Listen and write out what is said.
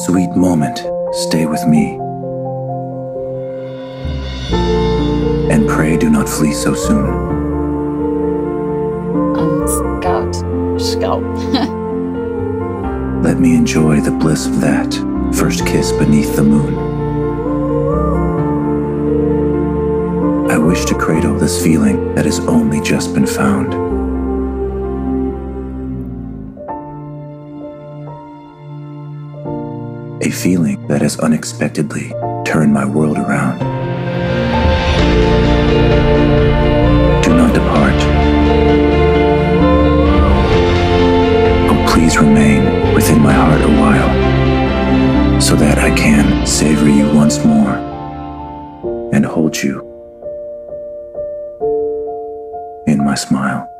Sweet moment, stay with me. And pray do not flee so soon. Scout. Let me enjoy the bliss of that first kiss beneath the moon. I wish to cradle this feeling that has only just been found. A feeling that has unexpectedly turned my world around. Do not depart. Oh, please remain within my heart a while, so that I can savor you once more and hold you in my smile.